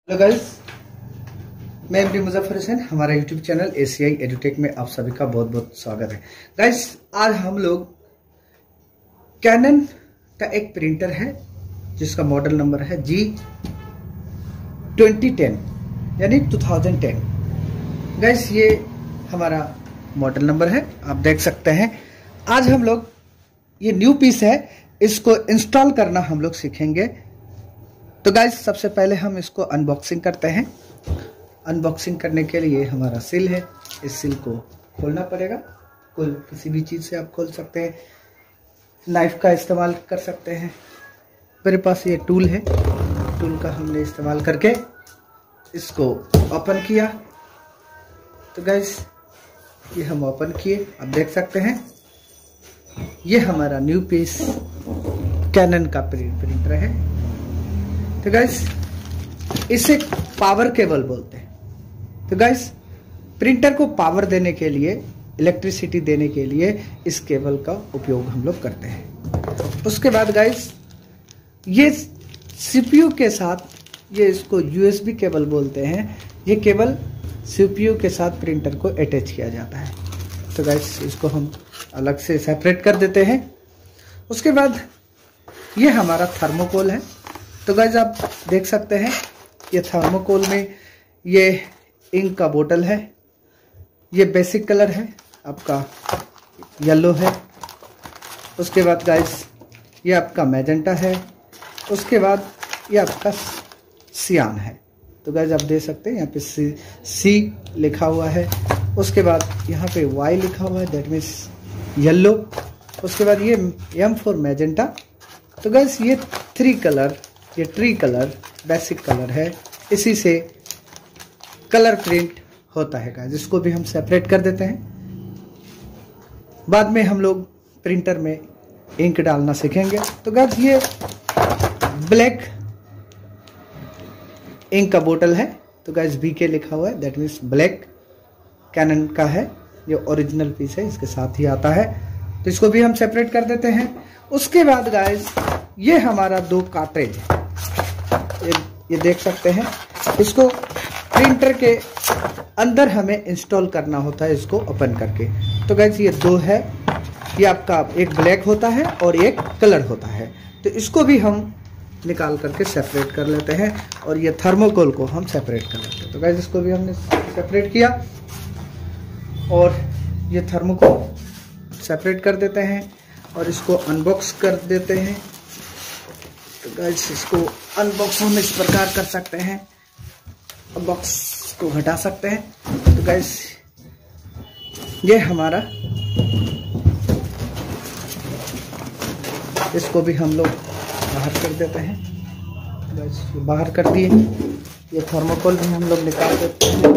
Hello guys, मैं MD Muzaffar Hussain. हमारा YouTube channel ACI edutech में आप सभी का बहुत बहुत स्वागत है। गाइस, आज हम लोग कैनन का एक प्रिंटर है जिसका मॉडल नंबर है G2010 यानी 2010। गाइस, ये हमारा मॉडल नंबर है, आप देख सकते हैं। आज हम लोग ये न्यू पीस है, इसको इंस्टॉल करना हम लोग सीखेंगे। तो गाइस, सबसे पहले हम इसको अनबॉक्सिंग करते हैं। अनबॉक्सिंग करने के लिए हमारा सील है, इस सील को खोलना पड़ेगा। कोई किसी भी चीज़ से आप खोल सकते हैं, नाइफ का इस्तेमाल कर सकते हैं। मेरे पास ये टूल है, टूल का हमने इस्तेमाल करके इसको ओपन किया। तो गाइस, ये हम ओपन किए, आप देख सकते हैं। ये हमारा न्यू पीस कैनन का प्रिंटर है। तो गाइस, इसे पावर केबल बोलते हैं। तो गाइस, प्रिंटर को पावर देने के लिए, इलेक्ट्रिसिटी देने के लिए इस केबल का उपयोग हम लोग करते हैं। उसके बाद गाइस, ये सीपीयू के साथ, ये इसको यूएसबी केबल बोलते हैं। ये केबल सीपीयू के साथ प्रिंटर को अटैच किया जाता है। तो गाइस, इसको हम अलग से सेपरेट कर देते हैं। उसके बाद ये हमारा थर्मोकोल है। तो गाइस, आप देख सकते हैं, ये थर्मोकोल में ये इंक का बोतल है। ये बेसिक कलर है आपका, येलो है। उसके बाद गाइस, ये आपका मैजेंटा है। उसके बाद ये आपका सियान है। तो गाइस, आप देख सकते हैं यहाँ पे सी लिखा हुआ है। उसके बाद यहाँ पे वाई लिखा हुआ है, दैट मीन्स येलो। उसके बाद ये एम फॉर मैजेंटा। तो गाइस, ये ट्री कलर बेसिक कलर है, इसी से कलर प्रिंट होता है गाइस। इसको भी हम सेपरेट कर देते हैं। बाद में हम लोग प्रिंटर में इंक डालना सीखेंगे। तो गाइस, ये ब्लैक इंक का बोतल है। तो गाइस, बीके लिखा हुआ है, दैट मीन्स ब्लैक कैनन का है। ये ओरिजिनल पीस है, इसके साथ ही आता है। तो इसको भी हम सेपरेट कर देते हैं। उसके बाद गाइस, ये हमारा 2 कार्ट्रिज है। ये देख सकते हैं। इसको प्रिंटर के अंदर हमें इंस्टॉल करना होता है, इसको ओपन करके। तो गाइस, ये 2 है। ये आपका एक ब्लैक होता है और एक कलर होता है। तो इसको भी हम निकाल करके सेपरेट कर लेते हैं, और ये थर्मोकोल को हम सेपरेट कर लेते हैं। तो गाइस, इसको भी हमने सेपरेट किया, और ये थर्मोकोल सेपरेट कर देते हैं और इसको अनबॉक्स कर देते हैं। तो गाइस, इसको अनबॉक्स हम इस प्रकार कर सकते हैं, बॉक्स को हटा सकते हैं। तो गाइस, ये हमारा, इसको भी हम लोग बाहर कर देते हैं। गाइस, बाहर कर दिए। ये थर्मोकोल भी हम लोग निकाल देते हैं।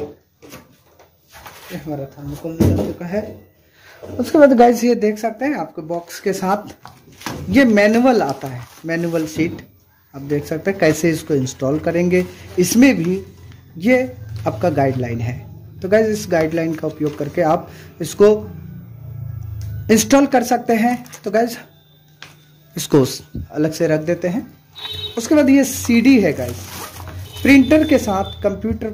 ये हमारा थर्मोकोल निकल चुका है। उसके बाद गाइस, ये देख सकते हैं, आपके बॉक्स के साथ ये मैनुअल आता है, मैनुअल शीट। आप देख सकते हैं कैसे इसको इंस्टॉल करेंगे। इसमें भी ये आपका गाइडलाइन है। तो गाइस, इस गाइडलाइन का उपयोग करके आप इसको इंस्टॉल कर सकते हैं। तो गाइस, इसको अलग से रख देते हैं। उसके बाद ये सीडी है गाइस। प्रिंटर के साथ कंप्यूटर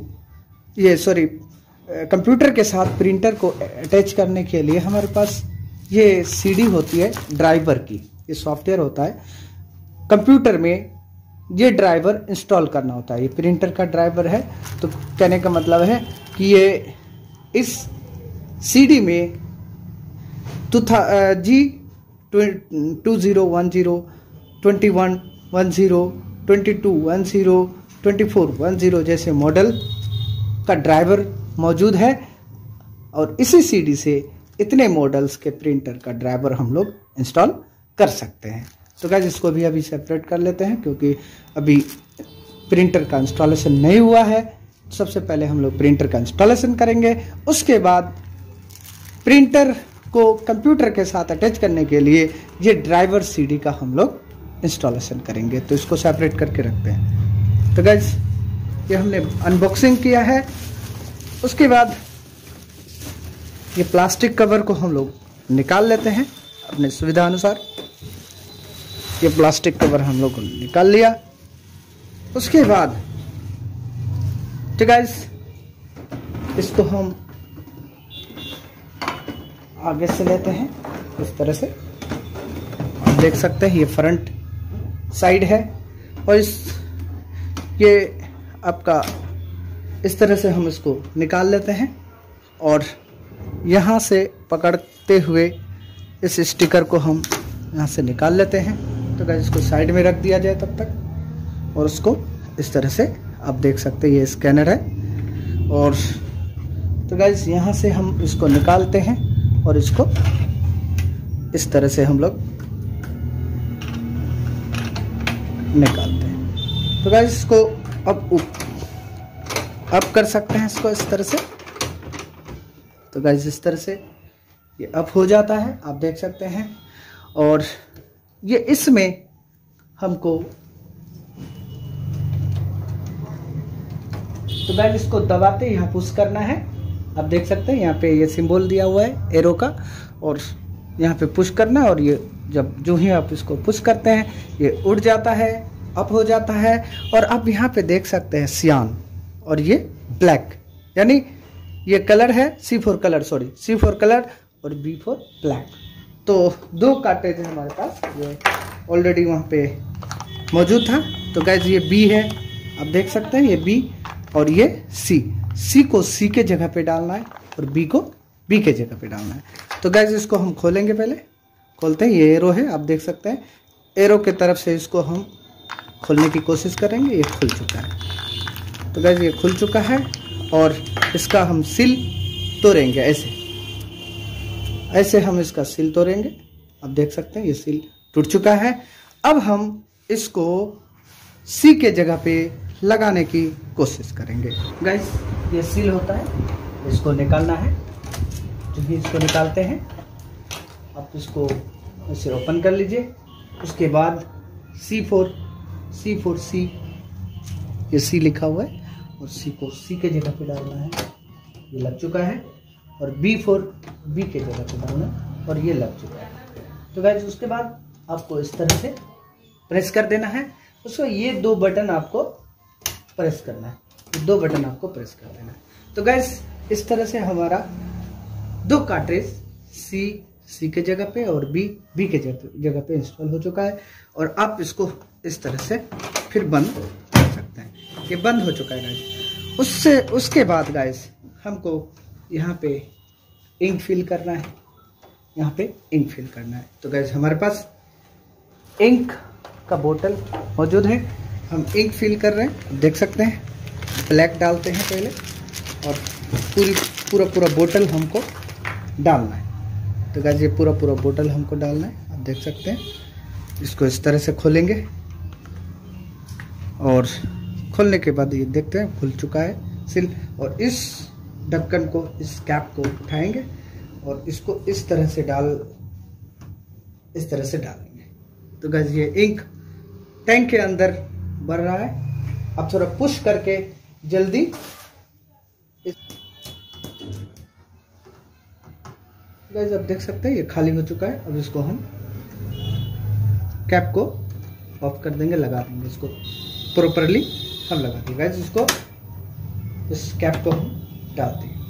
के साथ प्रिंटर को अटैच करने के लिए हमारे पास ये सीडी होती है ड्राइवर की। ये सॉफ्टवेयर होता है कंप्यूटर में, ये ड्राइवर इंस्टॉल करना होता है। ये प्रिंटर का ड्राइवर है। तो कहने का मतलब है कि ये इस सीडी में G2010, 2110, 2210, 2410 जैसे मॉडल का ड्राइवर मौजूद है, और इसी सीडी से इतने मॉडल्स के प्रिंटर का ड्राइवर हम लोग इंस्टॉल कर सकते हैं। तो गाइस, इसको भी अभी सेपरेट कर लेते हैं, क्योंकि अभी प्रिंटर का इंस्टॉलेशन नहीं हुआ है। सबसे पहले हम लोग प्रिंटर का इंस्टॉलेशन करेंगे। उसके बाद प्रिंटर को कंप्यूटर के साथ अटैच करने के लिए ये ड्राइवर सीडी का हम लोग इंस्टॉलेशन करेंगे। तो इसको सेपरेट करके रखते हैं। तो गाइस, ये हमने अनबॉक्सिंग किया है। उसके बाद ये प्लास्टिक कवर को हम लोग निकाल लेते हैं अपने सुविधा अनुसार। ये प्लास्टिक कवर हम लोग निकाल लिया। उसके बाद तो गाइस इसको हम आगे से लेते हैं इस तरह से। आप देख सकते हैं ये फ्रंट साइड है और ये आपका इस तरह से हम इसको निकाल लेते हैं और यहाँ से पकड़ते हुए इस स्टिकर को हम यहाँ से निकाल लेते हैं। तो गाइस इसको साइड में रख दिया जाए तब तक, और उसको इस तरह से आप देख सकते हैं ये स्कैनर है। और तो गाइस यहाँ से हम इसको निकालते हैं और इसको इस तरह से हम लोग निकालते हैं। तो गाइस इसको अब कर सकते हैं इसको इस तरह से। तो गाइस इस तरह से ये अप हो जाता है, आप देख सकते हैं। और ये इसमें हमको तो गाइस इसको दबाते यहाँ पुश करना है। आप देख सकते हैं यहाँ पे ये सिंबल दिया हुआ है एरो का, और यहाँ पे पुश करना है। और ये जो ही आप इसको पुश करते हैं ये उड़ जाता है, अप हो जाता है। और आप यहाँ पे देख सकते हैं सियान और ये ब्लैक, यानी ये कलर है C4 colour, sorry C4 colour और B4 ब्लैक। तो 2 कार्ट्रिज है हमारे पास, ये ऑलरेडी वहाँ पे मौजूद था। तो गाइस ये B है, आप देख सकते हैं ये B, और ये C को C के जगह पे डालना है और B को B के जगह पे डालना है। तो गाइस इसको हम खोलेंगे, पहले खोलते हैं। ये एरो है, आप देख सकते हैं एरो के तरफ से इसको हम खोलने की कोशिश करेंगे। ये खुल चुका है। तो गाइस ये खुल चुका है और इसका हम सील तोड़ेंगे, ऐसे हम इसका सील तोड़ेंगे। आप देख सकते हैं ये सील टूट चुका है। अब हम इसको C के जगह पे लगाने की कोशिश करेंगे। गाइस ये सील होता है, इसको निकालना है। जब भी इसको निकालते हैं आप इसको ऐसे ओपन कर लीजिए। उसके बाद C4C ये C लिखा हुआ है और C को C के जगह पे डालना है, ये लग चुका है। और B4 B के जगह पे डालना है और ये लग चुका है। तो गाइस उसके बाद आपको इस तरह से प्रेस कर देना है। उसको ये 2 बटन आपको प्रेस करना है, 2 बटन आपको प्रेस कर देना है। तो गाइस इस तरह से हमारा 2 कार्ट्रिज C के जगह पे और B के जगह पे इंस्टॉल हो चुका है। और आप इसको इस तरह से फिर बंद कर सकते हैं। ये बंद हो चुका है गाइस। उसके बाद गाइस हमको यहाँ पे इंक फिल करना है, यहाँ पे इंक फिल करना है। तो गाइस हमारे पास इंक का बोतल मौजूद है, हम इंक फिल कर रहे हैं। देख सकते हैं ब्लैक डालते हैं पहले और पूरा बोतल हमको डालना है। तो गाइस ये पूरा बोतल हमको डालना है, आप देख सकते हैं। इसको इस तरह से खोलेंगे और खोलने के बाद ये देखते हैं खुल चुका है सील। और इस ढक्कन को, इस कैप को उठाएंगे और इसको इस तरह से डालेंगे। तो गाइस ये इंक टैंक के अंदर भर रहा है। अब थोड़ा पुश करके जल्दी गाइस आप देख सकते हैं ये खाली हो चुका है। अब इसको हम कैप को ऑफ कर देंगे, लगा देंगे इसको प्रॉपरली हम लगा देंगे। गाइस इसको इस कैप को हम डालते हैं,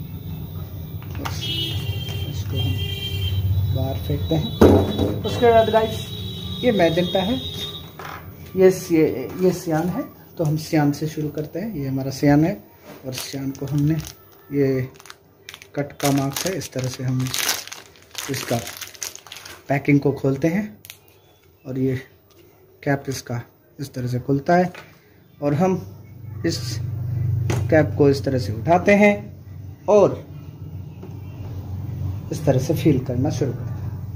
इसको हम बाहर फेंकते हैं। उसके बाद गाइस ये मैजेंटा है, ये सियान है। तो हम सियान से शुरू करते हैं। ये हमारा सियान है और सियान को हमने ये कट का मार्क्स है, इस तरह से हम इसका पैकिंग को खोलते हैं और ये कैप इसका इस तरह से खुलता है और हम इस कैप को इस तरह से उठाते हैं और इस तरह से फील करना शुरू करते हैं।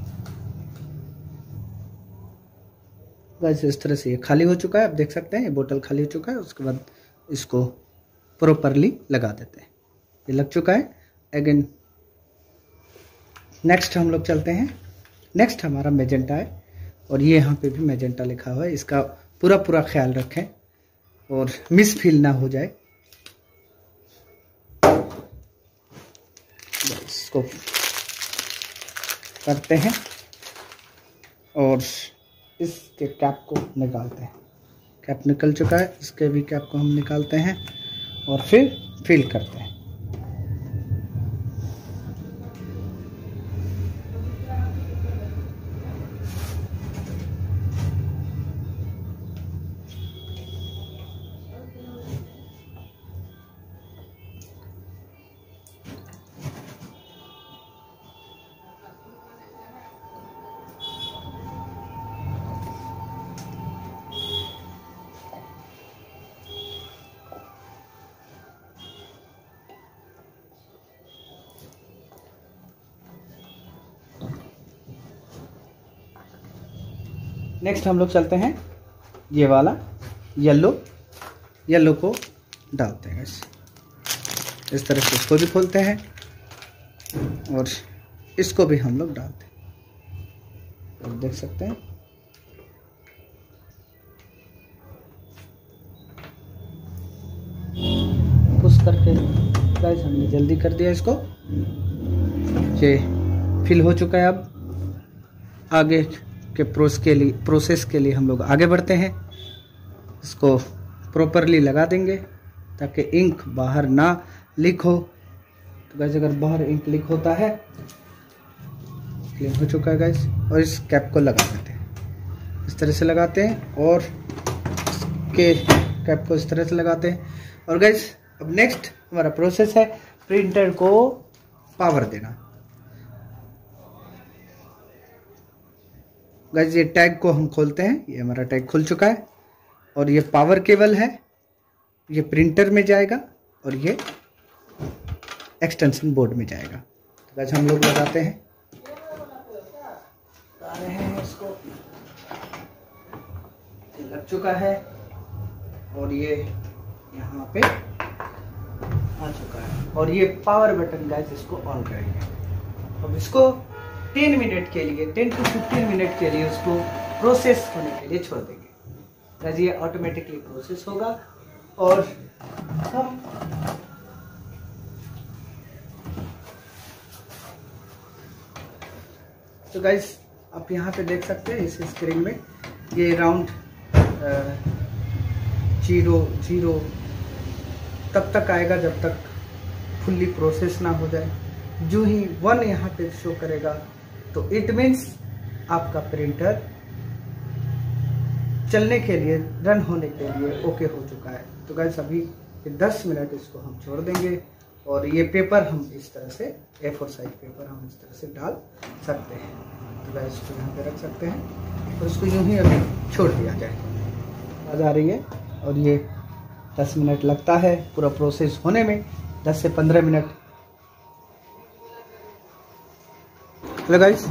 गाइस इस तरह से ये खाली हो चुका है, आप देख सकते हैं ये बोतल खाली हो चुका है। उसके बाद इसको प्रॉपरली लगा देते हैं, ये लग चुका है। अगेन नेक्स्ट हम लोग चलते हैं। नेक्स्ट हमारा मैजेंटा है और ये यहाँ पे भी मैजेंटा लिखा हुआ है। इसका पूरा ख्याल रखें और मिस फील ना हो जाए। इसको करते हैं और इसके कैप को निकालते हैं। कैप निकल चुका है, इसके भी कैप को हम निकालते हैं और फिर फिल करते हैं। नेक्स्ट हम लोग चलते हैं ये वाला येलो को डालते हैं। इस तरह से इसको भी खोलते हैं और इसको भी हम लोग डालते हैं। और देख सकते हैं पुश करके गाइस हमने जल्दी कर दिया इसको। ये फिल हो चुका है। अब आगे के प्रोसेस के लिए हम लोग आगे बढ़ते हैं। इसको प्रॉपरली लगा देंगे ताकि इंक बाहर ना लीक हो। तो गाइस अगर बाहर इंक लीक होता है, क्लीन हो चुका है गाइस। और इस कैप को लगा देते हैं, इस तरह से लगाते हैं और इसके कैप को इस तरह से लगाते हैं। और गाइस अब नेक्स्ट हमारा प्रोसेस है प्रिंटर को पावर देना। गाइस ये टैग को हम खोलते हैं। ये हमारा टैग खुल चुका है और ये पावर केबल है, ये प्रिंटर में जाएगा और ये एक्सटेंशन बोर्ड में जाएगा। तो गाइस हम लोग लगाते हैं, इसको लग चुका है और ये यहाँ पे आ चुका है। और ये पावर बटन गाइस इसको ऑन करेंगे। अब इसको 10 मिनट के लिए 10 to 15 मिनट के लिए उसको प्रोसेस होने के लिए छोड़ देंगे। गाइस ये ऑटोमेटिकली प्रोसेस होगा और हम तो गाइस आप यहाँ पे देख सकते हैं इस स्क्रीन में ये राउंड 0 तब तक आएगा जब तक फुल्ली प्रोसेस ना हो जाए। जो ही 1 यहाँ पे शो करेगा तो इट मीन्स आपका प्रिंटर चलने के लिए, रन होने के लिए ओके हो चुका है। तो गाइस अभी 10 मिनट इसको हम छोड़ देंगे। और ये पेपर हम इस तरह से A4 साइज पेपर हम इस तरह से डाल सकते हैं। तो गाइस इसको यहाँ पे रख सकते हैं और इसको यूं ही अभी छोड़ दिया जाए। आवाज़ आ रही है और ये 10 मिनट लगता है पूरा प्रोसेस होने में, 10 से 15 मिनट। हेलो गाइस,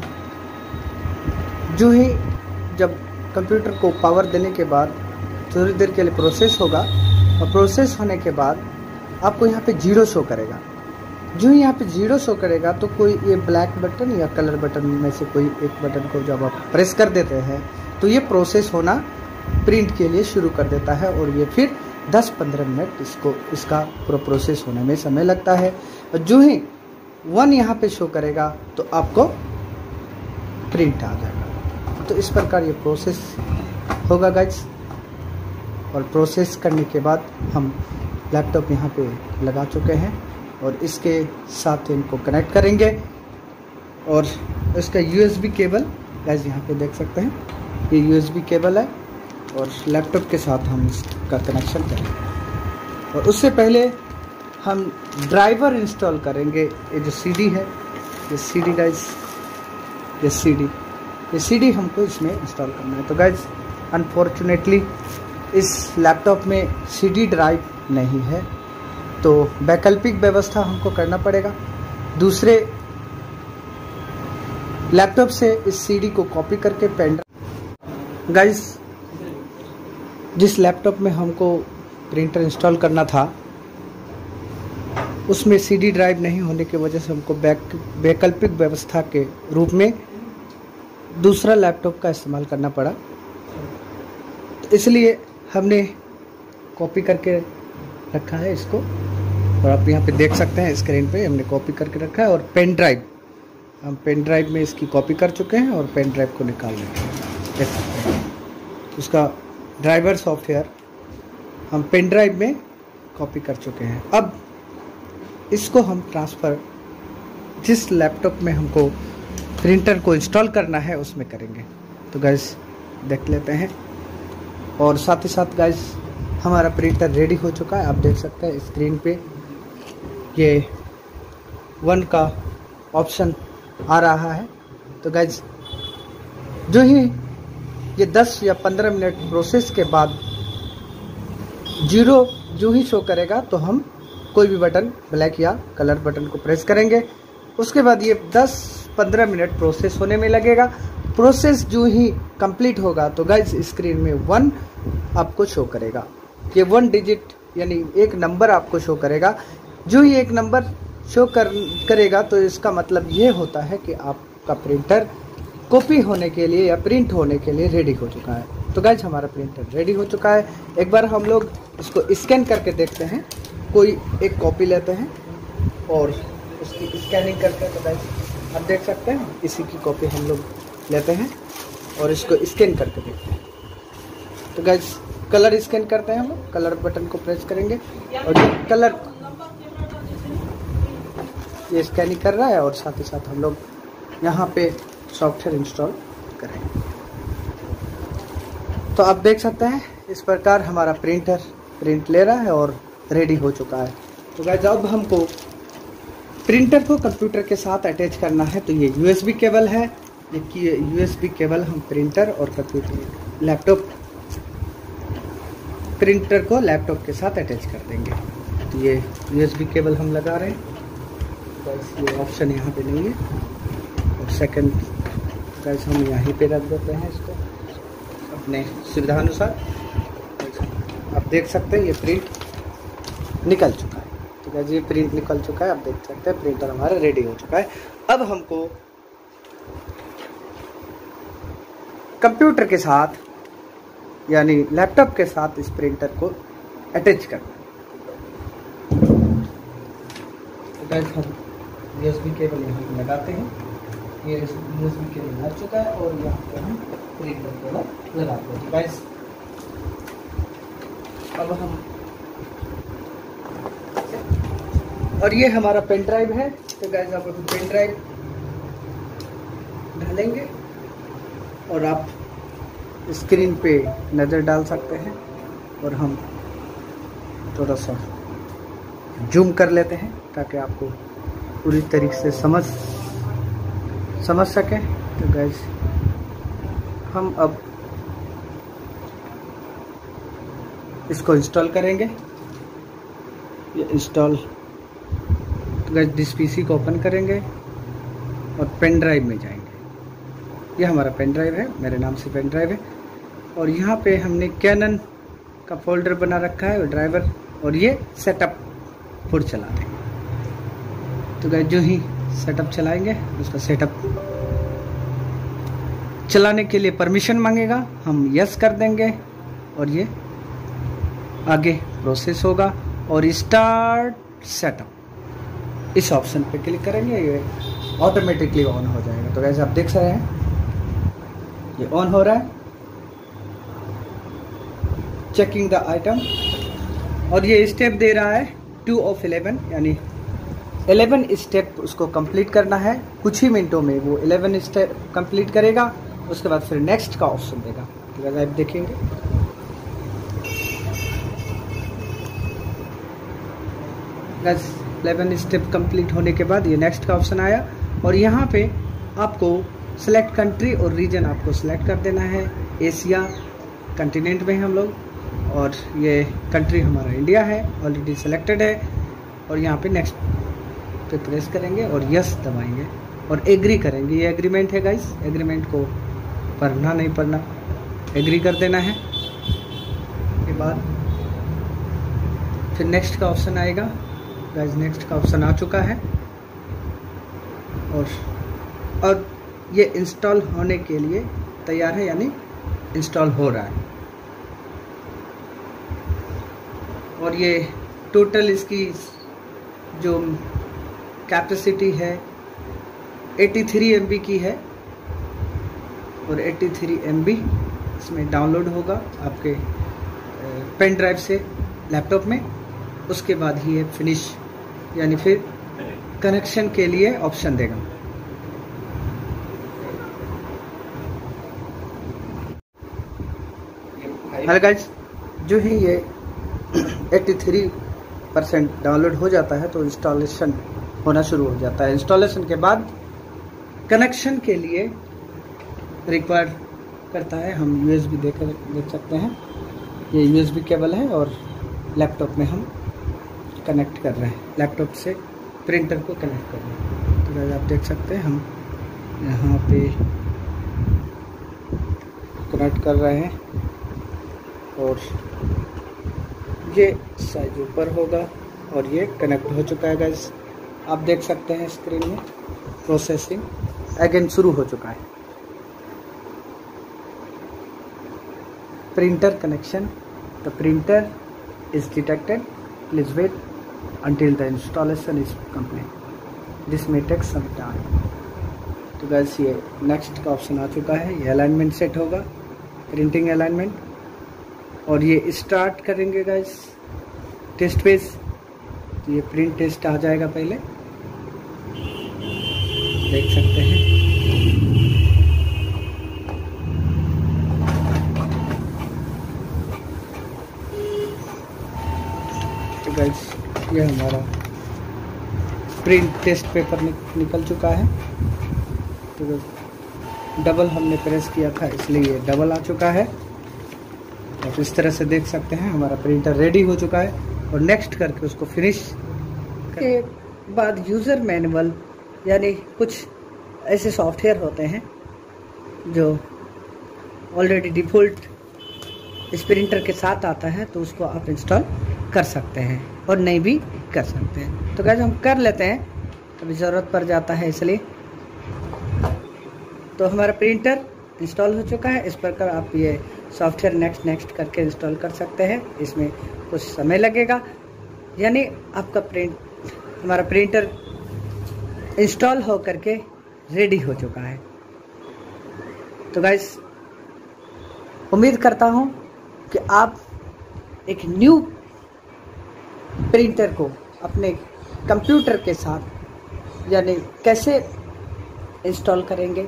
जो ही जब कंप्यूटर को पावर देने के बाद थोड़ी देर के लिए प्रोसेस होगा और प्रोसेस होने के बाद आपको यहाँ पे 0 शो करेगा। जो ही यहाँ पे 0 शो करेगा तो कोई ये ब्लैक बटन या कलर बटन में से कोई एक बटन को जब आप प्रेस कर देते हैं तो ये प्रोसेस होना प्रिंट के लिए शुरू कर देता है। और ये फिर 10-15 मिनट इसका पूरा प्रोसेस होने में समय लगता है। और जो ही 1 यहाँ पे शो करेगा तो आपको प्रिंट आ जाएगा। तो इस प्रकार ये प्रोसेस होगा गाइस। और प्रोसेस करने के बाद हम लैपटॉप यहाँ पे लगा चुके हैं और इसके साथ इनको कनेक्ट करेंगे। और इसका USB केबल गाइस यहाँ पे देख सकते हैं, ये USB केबल है और लैपटॉप के साथ हम इसका कनेक्शन करेंगे। और उससे पहले हम ड्राइवर इंस्टॉल करेंगे। ये जो CD है, ये CD गाइस, ये CD हमको इसमें इंस्टॉल करना है। तो गाइस अनफॉर्चुनेटली इस लैपटॉप में CD ड्राइव नहीं है, तो वैकल्पिक व्यवस्था हमको करना पड़ेगा। दूसरे लैपटॉप से इस CD को कॉपी करके पेन गाइस जिस लैपटॉप में हमको प्रिंटर इंस्टॉल करना था उसमें CD ड्राइव नहीं होने की वजह से हमको वैकल्पिक व्यवस्था के रूप में दूसरा लैपटॉप का इस्तेमाल करना पड़ा। तो इसलिए हमने कॉपी करके रखा है इसको। और आप यहाँ पे देख सकते हैं स्क्रीन पे हमने कॉपी करके रखा है। और पेन ड्राइव, हम पेन ड्राइव में इसकी कॉपी कर चुके हैं और पेन ड्राइव को निकाल लेंगे। देख सकते हैं उसका ड्राइवर सॉफ्टवेयर हम पेन ड्राइव में कॉपी कर चुके हैं। अब इसको हम ट्रांसफ़र जिस लैपटॉप में हमको प्रिंटर को इंस्टॉल करना है उसमें करेंगे। तो गाइस देख लेते हैं। और साथ ही साथ गाइस हमारा प्रिंटर रेडी हो चुका है। आप देख सकते हैं स्क्रीन पे ये 1 का ऑप्शन आ रहा है। तो गाइस जो ही ये 10 या 15 मिनट प्रोसेस के बाद 0 जो ही शो करेगा तो हम कोई भी बटन ब्लैक या कलर बटन को प्रेस करेंगे। उसके बाद ये 10-15 मिनट प्रोसेस होने में लगेगा। प्रोसेस जो ही कंप्लीट होगा तो गाइस स्क्रीन में 1 आपको शो करेगा। ये 1 डिजिट यानी एक नंबर आपको शो करेगा। जो ही एक नंबर शो करेगा तो इसका मतलब ये होता है कि आपका प्रिंटर कॉपी होने के लिए या प्रिंट होने के लिए रेडी हो चुका है। तो गाइस हमारा प्रिंटर रेडी हो चुका है। एक बार हम लोग इसको स्कैन करके देखते हैं। कोई एक कॉपी लेते हैं और उसकी स्कैनिंग करते हैं। तो गाइस आप देख सकते हैं इसी की कॉपी हम लोग लेते हैं और इसको स्कैन करके देखते हैं। तो गाइस कलर स्कैन करते हैं हम लोग। कलर बटन को प्रेस करेंगे और ये कलर ये स्कैनिंग कर रहा है और साथ ही साथ हम लोग यहाँ पे सॉफ्टवेयर इंस्टॉल करेंगे। तो आप देख सकते हैं इस प्रकार हमारा प्रिंटर प्रिंट ले रहा है और रेडी हो चुका है। तो गाइस अब हमको प्रिंटर को कंप्यूटर के साथ अटैच करना है। तो ये USB केबल है। ये USB केबल हम प्रिंटर और कंप्यूटर लैपटॉप प्रिंटर को लैपटॉप के साथ अटैच कर देंगे। तो ये USB केबल हम लगा रहे हैं। गाइस ये ऑप्शन यहाँ पे नहीं है। और सेकंड गाइस हम यहीं पे रख देते हैं इसको अपने सुविधानुसार। आप देख सकते हैं ये प्रिंट निकल चुका है। तो गाइस ये प्रिंट निकल चुका है। आप देख सकते हैं प्रिंटर हमारा रेडी हो चुका है। अब हमको कंप्यूटर के साथ यानी लैपटॉप के साथ इस प्रिंटर को अटैच करना है। तो गाइस हम USB केबल यहाँ पे लगाते हैं। ये USB केबल लग चुका है और यहाँ पे हम प्रिंटर केबल लगाते हैं। गाइस अब हम और ये हमारा पेन ड्राइव है। तो गाइस आप पेन ड्राइव डालेंगे और आप स्क्रीन पे नज़र डाल सकते हैं। और हम थोड़ा सा जूम कर लेते हैं ताकि आपको पूरी तरीके से समझ सकें। तो गाइस हम अब इसको इंस्टॉल करेंगे। ये इंस्टॉल तो गाइस दिस PC को ओपन करेंगे और पेन ड्राइव में जाएंगे। ये हमारा पेन ड्राइव है, मेरे नाम से पेन ड्राइव है। और यहाँ पे हमने कैनन का फोल्डर बना रखा है और ड्राइवर और ये सेटअप फॉर चला देंगे। तो गाइस जो ही सेटअप चलाएंगे उसका सेटअप चलाने के लिए परमिशन मांगेगा। हम यस कर देंगे और ये आगे प्रोसेस होगा और स्टार्ट सेटअप इस ऑप्शन पे क्लिक करेंगे। ये ऑटोमेटिकली ऑन हो जाएगा। तो गाइस आप देख रहे हैं ये ऑन हो रहा है। चेकिंग द आइटम और ये स्टेप दे रहा है 2 of 11 यानी 11 स्टेप उसको कंप्लीट करना है। कुछ ही मिनटों में वो 11 स्टेप कंप्लीट करेगा। उसके बाद फिर नेक्स्ट का ऑप्शन देगा। तो आप देखेंगे गाइस 11 स्टेप कंप्लीट होने के बाद ये नेक्स्ट का ऑप्शन आया और यहाँ पे आपको सेलेक्ट कंट्री और रीजन आपको सेलेक्ट कर देना है। एशिया कंटिनेंट में हम लोग और ये कंट्री हमारा इंडिया है, ऑलरेडी सेलेक्टेड है। और यहाँ पे नेक्स्ट पे प्रेस करेंगे और यस दबाएंगे और एग्री करेंगे। ये एग्रीमेंट है गाइस, एग्रीमेंट को पढ़ना नहीं पढ़ना एग्री कर देना है। के बाद फिर नेक्स्ट का ऑप्शन आएगा। गाइस नेक्स्ट का ऑप्शन आ चुका है और ये इंस्टॉल होने के लिए तैयार है यानी इंस्टॉल हो रहा है। और ये टोटल इसकी जो कैपेसिटी है 83 MB की है और 83 MB इसमें डाउनलोड होगा आपके पेन ड्राइव से लैपटॉप में। उसके बाद ही ये फिनिश यानी फिर कनेक्शन के लिए ऑप्शन देगा। हेलो गाइस, जो ही ये 83% डाउनलोड हो जाता है तो इंस्टॉलेशन होना शुरू हो जाता है। इंस्टॉलेशन के बाद कनेक्शन के लिए रिक्वायर करता है। हम यूएसबी देख सकते हैं, ये यूएसबी केबल है और लैपटॉप में हम कनेक्ट कर रहे हैं, लैपटॉप से प्रिंटर को कनेक्ट कर रहे हैं। तो गाइस आप देख सकते हैं हम यहाँ पे कनेक्ट कर रहे हैं और ये साइज ऊपर होगा और ये कनेक्ट हो चुका है गाइस। आप देख सकते हैं स्क्रीन में प्रोसेसिंग अगेन शुरू हो चुका है। Printer connection, the printer is detected, please wait until the installation is complete, this may take some time। तो गाइस ये नेक्स्ट का ऑप्शन आ चुका है। ये अलाइनमेंट सेट होगा, प्रिंटिंग अलाइनमेंट, और ये स्टार्ट करेंगे गाइस टेस्ट पेज। तो ये प्रिंट टेस्ट आ जाएगा, पहले देख सकते हैं। तो गाइस ये हमारा प्रिंट टेस्ट पेपर निकल चुका है। तो डबल हमने प्रेस किया था इसलिए ये डबल आ चुका है। और इस तरह से देख सकते हैं हमारा प्रिंटर रेडी हो चुका है। और नेक्स्ट करके उसको फिनिश के बाद यूज़र मैनुअल यानी कुछ ऐसे सॉफ्टवेयर होते हैं जो ऑलरेडी डिफ़ॉल्ट इस प्रिंटर के साथ आता है, तो उसको आप इंस्टॉल कर सकते हैं और नहीं भी कर सकते हैं। तो गाइस हम कर लेते हैं, कभी ज़रूरत पड़ जाता है इसलिए। तो हमारा प्रिंटर इंस्टॉल हो चुका है। इस प्रकार आप ये सॉफ्टवेयर नेक्स्ट करके इंस्टॉल कर सकते हैं। इसमें कुछ समय लगेगा, यानी आपका हमारा प्रिंटर इंस्टॉल हो करके रेडी हो चुका है। तो गाइस उम्मीद करता हूँ कि आप एक न्यू प्रिंटर को अपने कंप्यूटर के साथ यानी कैसे इंस्टॉल करेंगे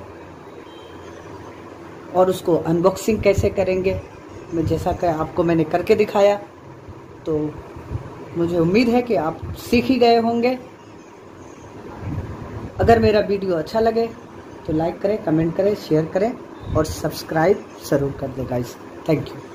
और उसको अनबॉक्सिंग कैसे करेंगे, मैं जैसा कि आपको मैंने करके दिखाया, तो मुझे उम्मीद है कि आप सीख ही गए होंगे। अगर मेरा वीडियो अच्छा लगे तो लाइक करें, कमेंट करें, शेयर करें और सब्सक्राइब ज़रूर कर दें गाइस। Thank you.